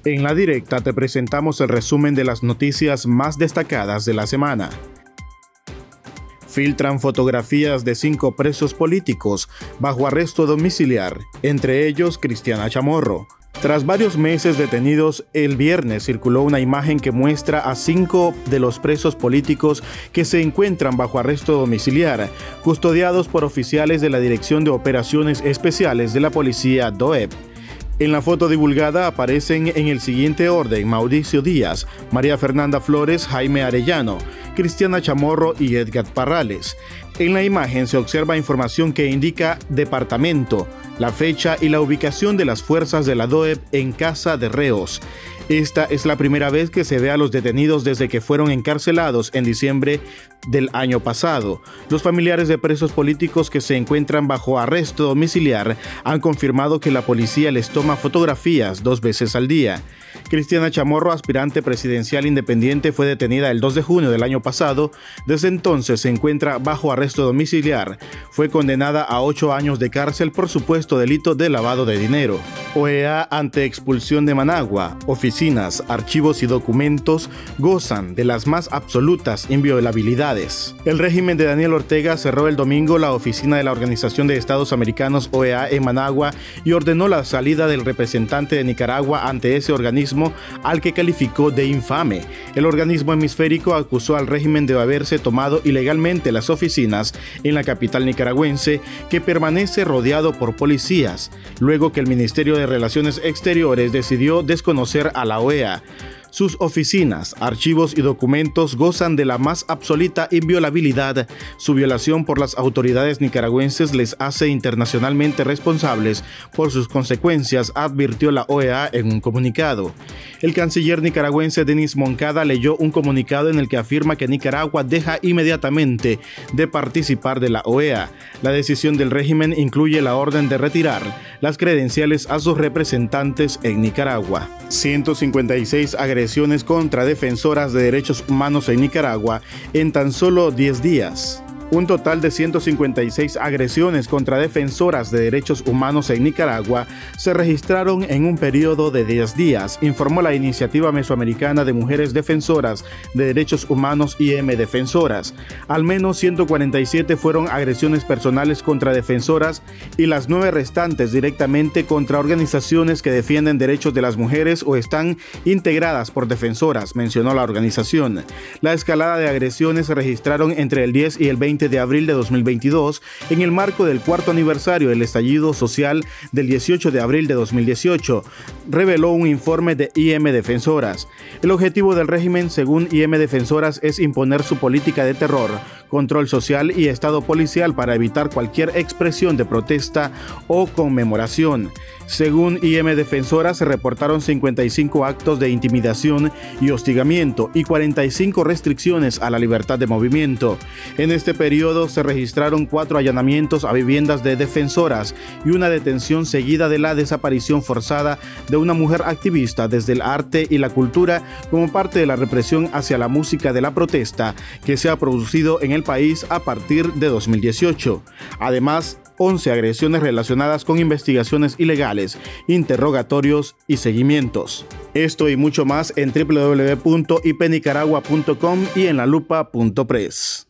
En La Directa te presentamos el resumen de las noticias más destacadas de la semana. Filtran fotografías de 5 presos políticos bajo arresto domiciliar, entre ellos Cristiana Chamorro. Tras varios meses detenidos, el viernes circuló una imagen que muestra a 5 de los presos políticos que se encuentran bajo arresto domiciliar, custodiados por oficiales de la Dirección de Operaciones Especiales de la Policía DOEP. En la foto divulgada aparecen en el siguiente orden Mauricio Díaz, María Fernanda Flores, Jaime Arellano, Cristiana Chamorro y Edgar Parrales. En la imagen se observa información que indica departamento, la fecha y la ubicación de las fuerzas de la DOEP en casa de reos. Esta es la primera vez que se ve a los detenidos desde que fueron encarcelados en diciembre del año pasado. Los familiares de presos políticos que se encuentran bajo arresto domiciliar han confirmado que la policía les toma fotografías 2 veces al día. Cristiana Chamorro, aspirante presidencial independiente, fue detenida el 2 de junio del año pasado. Desde entonces se encuentra bajo arresto domiciliar. Fue condenada a 8 años de cárcel por supuesto delito de lavado de dinero. OEA ante expulsión de Managua. Oficinas, archivos y documentos gozan de las más absolutas inviolabilidades. El régimen de Daniel Ortega cerró el domingo la oficina de la Organización de Estados Americanos OEA en Managua y ordenó la salida del representante de Nicaragua ante ese organismo, al que calificó de infame. El organismo hemisférico acusó al régimen de haberse tomado ilegalmente las oficinas en la capital nicaragüense, que permanece rodeado por policías, luego que el Ministerio de Relaciones Exteriores decidió desconocer a la OEA. Sus oficinas, archivos y documentos gozan de la más absoluta inviolabilidad. Su violación por las autoridades nicaragüenses les hace internacionalmente responsables por sus consecuencias, advirtió la OEA en un comunicado. El canciller nicaragüense Denis Moncada leyó un comunicado en el que afirma que Nicaragua deja inmediatamente de participar de la OEA. La decisión del régimen incluye la orden de retirar las credenciales a sus representantes en Nicaragua. 156 agresiones contra defensoras de derechos humanos en Nicaragua en tan solo 10 días. Un total de 156 agresiones contra defensoras de derechos humanos en Nicaragua se registraron en un periodo de 10 días, informó la Iniciativa Mesoamericana de Mujeres Defensoras de Derechos Humanos IM Defensoras. Al menos 147 fueron agresiones personales contra defensoras y las 9 restantes directamente contra organizaciones que defienden derechos de las mujeres o están integradas por defensoras, mencionó la organización. La escalada de agresiones se registraron entre el 10 y el 20 de abril de 2022 en el marco del 4º aniversario del estallido social del 18 de abril de 2018, reveló un informe de IM Defensoras. El objetivo del régimen, según IM Defensoras, es imponer su política de terror, control social y estado policial para evitar cualquier expresión de protesta o conmemoración. Según IM Defensora, se reportaron 55 actos de intimidación y hostigamiento y 45 restricciones a la libertad de movimiento. En este periodo se registraron 4 allanamientos a viviendas de defensoras y una detención seguida de la desaparición forzada de una mujer activista desde el arte y la cultura como parte de la represión hacia la música de la protesta que se ha producido en el país a partir de 2018. Además, 11 agresiones relacionadas con investigaciones ilegales, interrogatorios y seguimientos. Esto y mucho más en www.ipnicaragua.com y en lalupa.press.